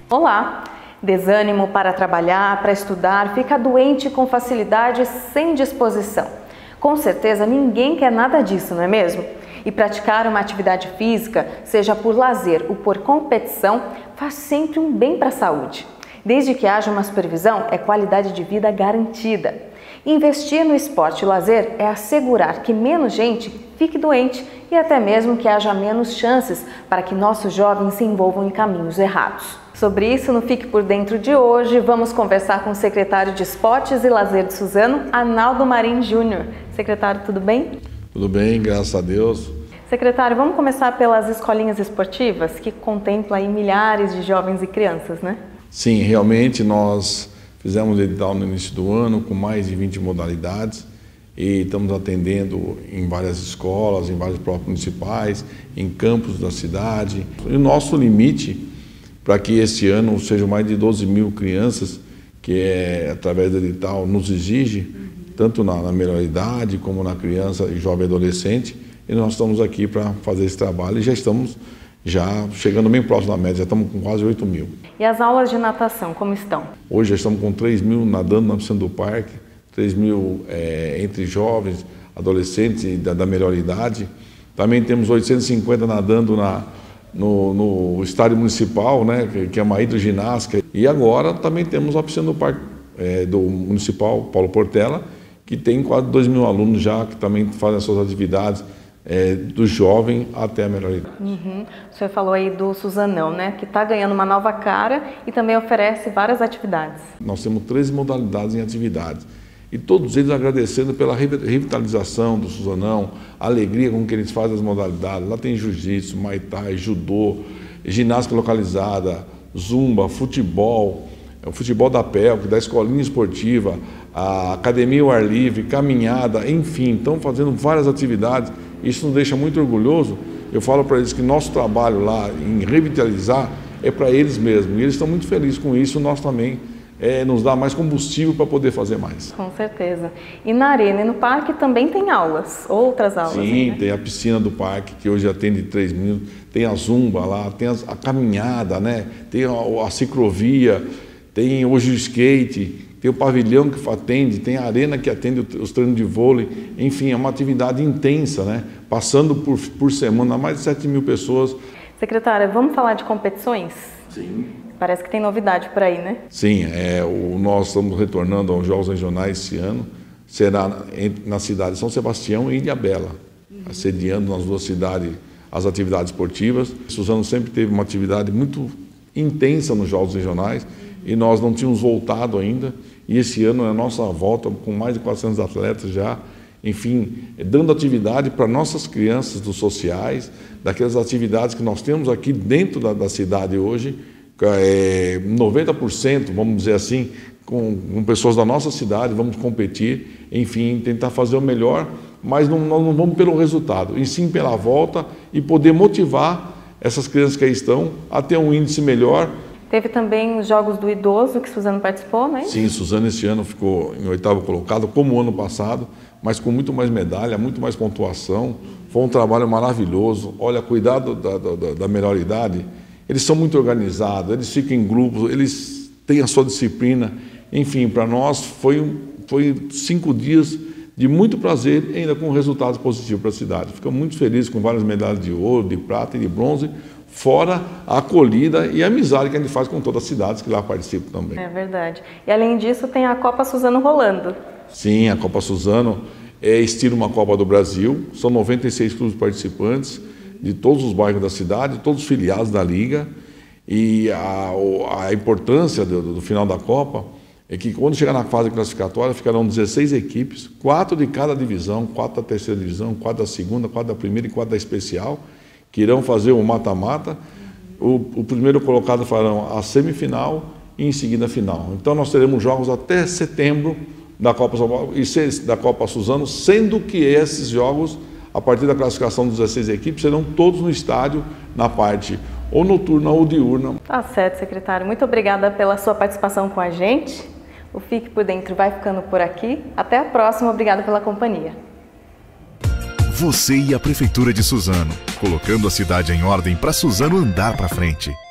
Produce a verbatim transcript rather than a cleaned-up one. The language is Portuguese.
Olá! Desânimo para trabalhar, para estudar, ficar doente com facilidade, sem disposição. Com certeza ninguém quer nada disso, não é mesmo? E praticar uma atividade física, seja por lazer ou por competição, faz sempre um bem para a saúde. Desde que haja uma supervisão, é qualidade de vida garantida. Investir no esporte e lazer é assegurar que menos gente fique doente e até mesmo que haja menos chances para que nossos jovens se envolvam em caminhos errados. Sobre isso, no Fique por Dentro de hoje, vamos conversar com o secretário de Esportes e Lazer de Suzano, Arnaldo Marim Júnior. Secretário, tudo bem? Tudo bem, graças a Deus. Secretário, vamos começar pelas escolinhas esportivas, que contemplam aí milhares de jovens e crianças, né? Sim, realmente nós fizemos edital no início do ano com mais de vinte modalidades e estamos atendendo em várias escolas, em vários próprios municipais, em campos da cidade. E o nosso limite para que este ano sejam mais de doze mil crianças, que é através do edital nos exige, tanto na, na melhor idade como na criança e jovem adolescente, e nós estamos aqui para fazer esse trabalho e já estamos já chegando bem próximo da média, já estamos com quase oito mil. E as aulas de natação, como estão? Hoje já estamos com três mil nadando na piscina do parque, três mil é, entre jovens, adolescentes e da, da melhor idade. Também temos oitocentos e cinquenta nadando na, no, no estádio municipal, né, que, que é uma hidroginástica. E agora também temos a piscina do parque é, do municipal, Paulo Portela, que tem quase dois mil alunos já, que também fazem as suas atividades, É, do jovem até a melhor idade. Uhum. O senhor falou aí do Suzanão, né, que está ganhando uma nova cara e também oferece várias atividades. Nós temos treze modalidades em atividades e todos eles agradecendo pela revitalização do Suzanão, a alegria com que eles fazem as modalidades. Lá tem jiu-jitsu, muay thai, judô, ginástica localizada, zumba, futebol, o futebol da P E L C, da escolinha esportiva, a academia ao ar livre, caminhada, enfim, estão fazendo várias atividades. Isso nos deixa muito orgulhoso. Eu falo para eles que nosso trabalho lá em revitalizar é para eles mesmos. E eles estão muito felizes com isso. Nós também é, nos dá mais combustível para poder fazer mais. Com certeza. E na arena e no parque também tem aulas, outras aulas? Sim, né? Tem a piscina do parque, que hoje atende três mil. Tem a zumba lá, tem a, a caminhada, né? Tem a, a ciclovia, tem hoje o skate. Tem o pavilhão que atende, tem a arena que atende os treinos de vôlei, enfim, é uma atividade intensa, né? Passando por, por semana, mais de sete mil pessoas. Secretária, vamos falar de competições? Sim. Parece que tem novidade por aí, né? Sim, é, o, nós estamos retornando aos Jogos Regionais esse ano, será na, na cidade de São Sebastião e Ilhabela, uhum. assediando nas duas cidades as atividades esportivas. Suzano sempre teve uma atividade muito intensa nos Jogos Regionais, e nós não tínhamos voltado ainda, e esse ano é a nossa volta com mais de quatrocentos atletas já, enfim, dando atividade para nossas crianças dos sociais, daquelas atividades que nós temos aqui dentro da, da cidade hoje, é, noventa por cento, vamos dizer assim, com, com pessoas da nossa cidade, vamos competir, enfim, tentar fazer o melhor, mas não, nós não vamos pelo resultado, e sim pela volta e poder motivar essas crianças que aí estão a ter um índice melhor. Teve também os Jogos do Idoso, que Suzano participou, né? Sim, Suzano esse ano ficou em oitavo colocado, como o ano passado, mas com muito mais medalha, muito mais pontuação. Foi um trabalho maravilhoso. Olha, cuidado da, da, da melhor idade, eles são muito organizados, eles ficam em grupos, eles têm a sua disciplina. Enfim, para nós foi, foi cinco dias de muito prazer, ainda com resultados positivos para a cidade. Ficamos muito felizes com várias medalhas de ouro, de prata e de bronze, fora a acolhida e a amizade que a gente faz com todas as cidades que lá participam também. É verdade. E além disso tem a Copa Suzano rolando. Sim, a Copa Suzano é estilo uma Copa do Brasil, são noventa e seis clubes participantes de todos os bairros da cidade, todos filiados da Liga, e a, a importância do, do final da Copa é que quando chegar na fase classificatória ficarão dezesseis equipes, quatro de cada divisão, quatro da terceira divisão, quatro da segunda, quatro da primeira e quatro da especial, que irão fazer o mata-mata. O, o primeiro colocado farão a semifinal e em seguida a final. Então nós teremos jogos até setembro da Copa São Paulo e da Copa Suzano, sendo que esses jogos, a partir da classificação dos dezesseis equipes, serão todos no estádio, na parte ou noturna ou diurna. Tá certo, secretário. Muito obrigada pela sua participação com a gente. O Fique por Dentro vai ficando por aqui. Até a próxima. Obrigada pela companhia. Você e a Prefeitura de Suzano, colocando a cidade em ordem para Suzano andar para frente.